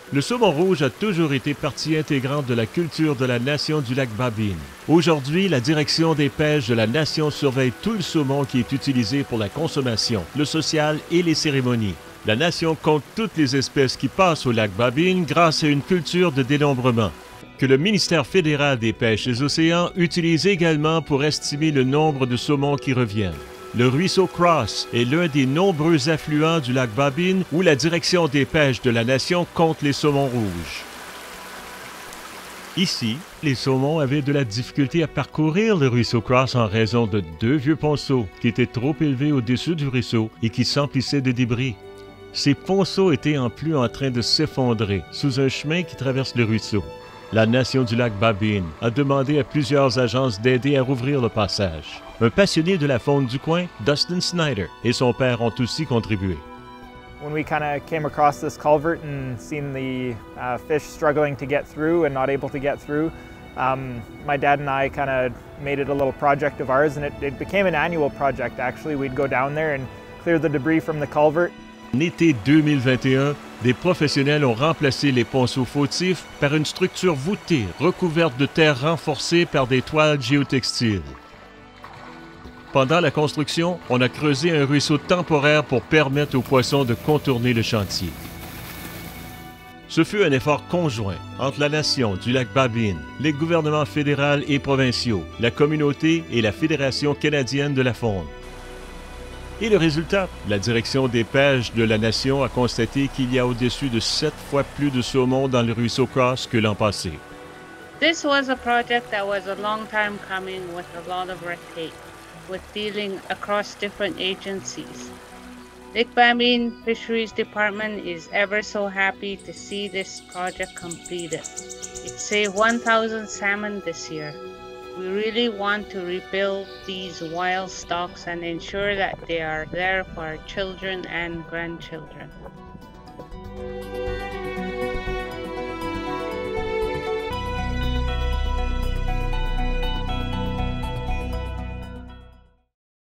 Le saumon rouge a toujours été partie intégrante de la culture de la nation du lac Babine. Aujourd'hui, la direction des pêches de la nation surveille tout le saumon qui est utilisé pour la consommation, le social et les cérémonies. La nation compte toutes les espèces qui passent au lac Babine grâce à une culture de dénombrement, que le ministère fédéral des pêches et des océans utilise également pour estimer le nombre de saumons qui reviennent. Le ruisseau Cross est l'un des nombreux affluents du lac Babine où la direction des pêches de la nation compte les saumons rouges. Ici, les saumons avaient de la difficulté à parcourir le ruisseau Cross en raison de 2 vieux ponceaux qui étaient trop élevés au-dessus du ruisseau et qui s'emplissaient de débris. Ces ponceaux étaient en plus en train de s'effondrer sous un chemin qui traverse le ruisseau. La nation du lac Babine a demandé à plusieurs agences d'aider à rouvrir le passage. Un passionné de la faune du coin, Dustin Snyder, et son père ont aussi contribué. When we kind of came across this culvert and seen the fish struggling to get through and not able to get through, my dad and I kind of made it a little project of ours, and it became an annual project actually. We'd go down there and clear the debris from the culvert. En été 2021, des professionnels ont remplacé les ponceaux fautifs par une structure voûtée recouverte de terre renforcée par des toiles géotextiles. Pendant la construction, on a creusé un ruisseau temporaire pour permettre aux poissons de contourner le chantier. Ce fut un effort conjoint entre la nation du lac Babine, les gouvernements fédéraux et provinciaux, la communauté et la Fédération canadienne de la faune. Et le résultat, la direction des pêches de la nation a constaté qu'il y a au-dessus de 7 fois plus de saumon dans le ruisseau Cross que l'an passé. This was a project that was a long time coming with a lot of red tape, with dealing across different agencies. Lake Babine Fisheries Department is ever so happy to see this project completed. It saved 1,000 salmon this year. We really want to rebuild these wild stocks and ensure that they are there for our children and grandchildren.